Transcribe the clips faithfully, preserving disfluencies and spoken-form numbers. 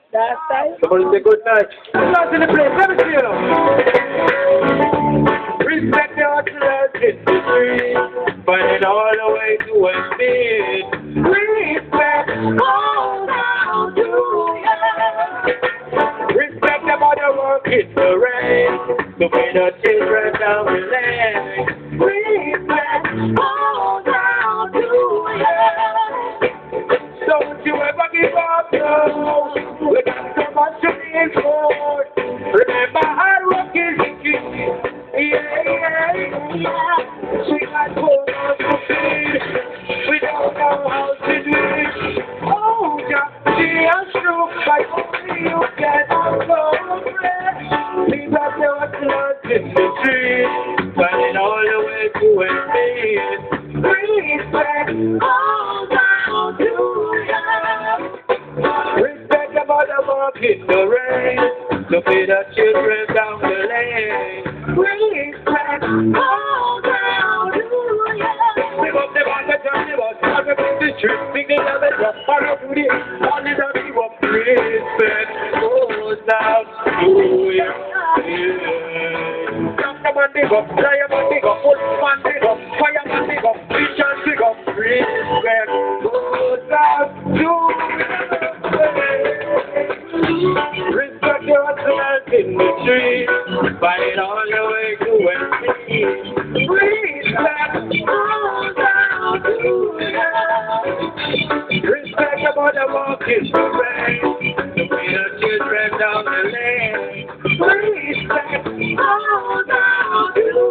Last time? Somebody say good night. Not in the place, let me see you now. Respect the utterance in the street, finding all the way to Westmead. Respect all down to you. Respect the mother work in the rain, to feed the children down the lane. Respect all down to you. Don't you ever give up, no. We got so much to be for. Remember, hard work is the key. Yeah, yeah, yeah. We got four months to feed. We don't know how to do it. Oh, just see us through. But only you can go fresh. We got the hustlers in the street, finding all the way to Westmead. Respect all down to you. Respect the mother walk in the rain, to feed the children down the lane. Respect all down to you. Pick up the bucket and the bus, and we bring the street, bring the other drop, and up to the all the time give up. Respect goes down to you. Fireman dig up, fireman dig up, footman dig up, fireman dig up, vision dig up, respect goes down to you. Respect your hustlers in the street, fight all the way to Westmead. Respect goes down to you. Respect the mother walking the rain, to feed the children down the lane. Respect goes down to you.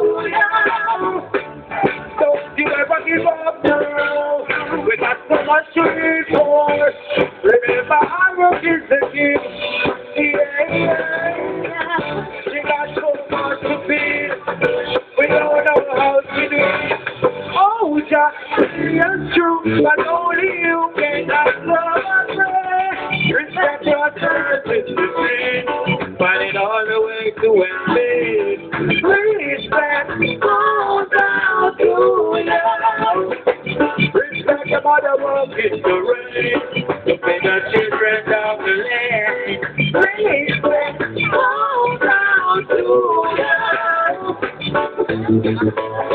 Don't you ever give up now. We got so much to live for. Remember, our work is the gift. Yeah, yeah, yeah. We got so much to feed. We don't know how to do it. Oh, just it's true, but only you can love us. Respect your church in the street, finding all the way to Westmead. Respect all down to you. Respect the mother walk in the rain, to feed the children down the lane. Respect all down to you.